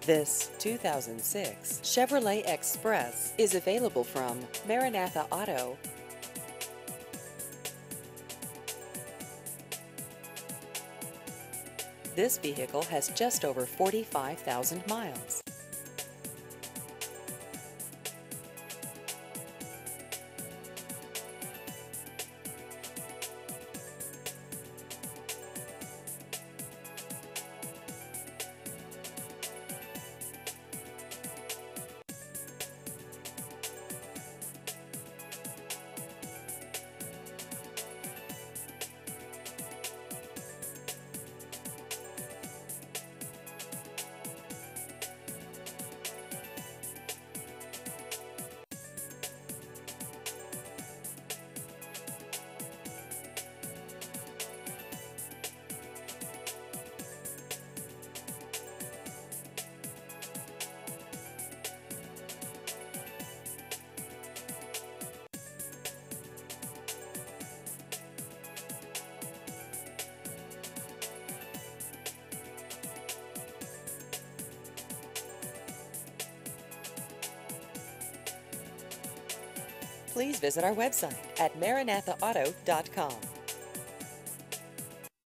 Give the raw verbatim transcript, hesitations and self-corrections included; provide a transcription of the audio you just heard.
This two thousand six Chevrolet Express is available from Maranatha Auto. This vehicle has just over forty-five thousand miles. Please visit our website at maranatha auto dot com.